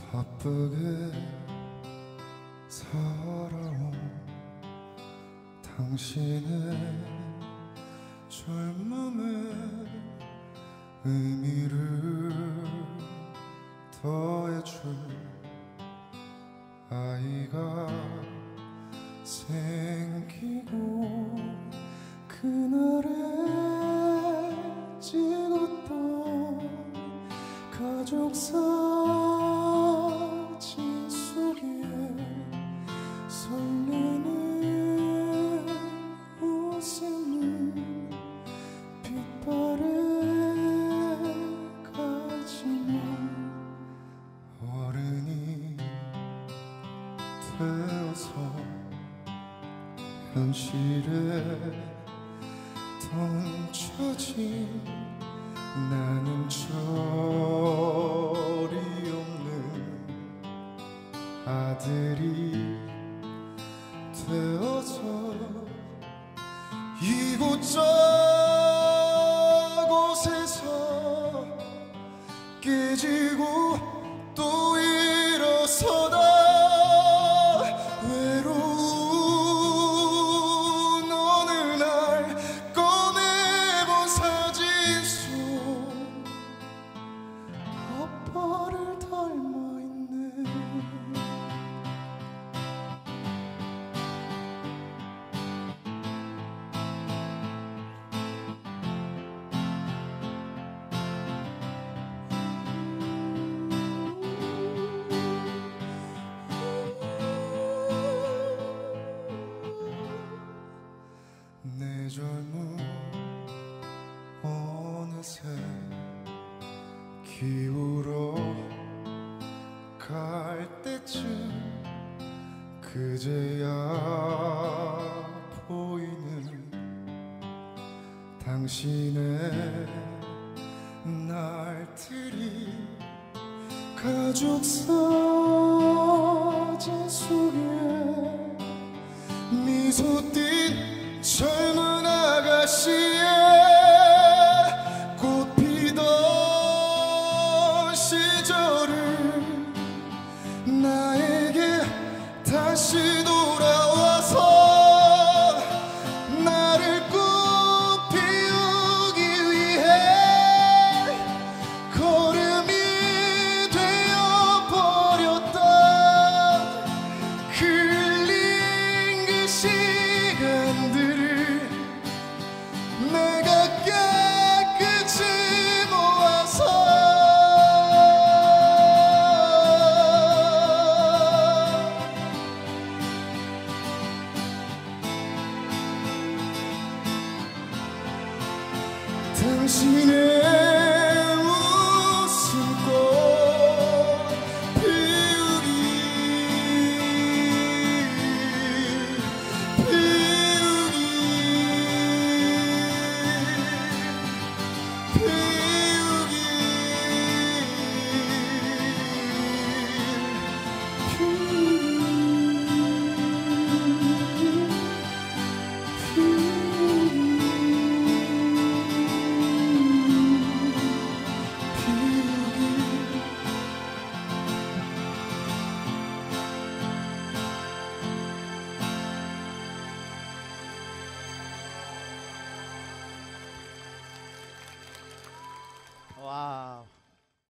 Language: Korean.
바쁘게 살아온 당신의 젊음의 의미를 더해줄 아이가 생기고 그날에 찍었던 가족 사진 속에 설레는 웃음은 빛바래 가지만 어른이 되어서 현실에 던져진 나는 절이 없는 아들이 되어서 이곳저곳에서 깨지고 또 일어서다 외로운 어느 날 꺼내본 사진 속 아빠를 닮아있네. 내 젊음 어느새 기울어 갈 때쯤 그제야 보이는 당신의 날들이 가족 사진 속에 미소 띤 젊은 아가씨의 꽃 피던 시절을 나에게 다시 돌아와서 나를 꽃 피우기 위해 걸음이 되어버렸던 흘린 그 시간들을 내가 깨끗이 모아서 당신의 웃음꽃 피우기 와우.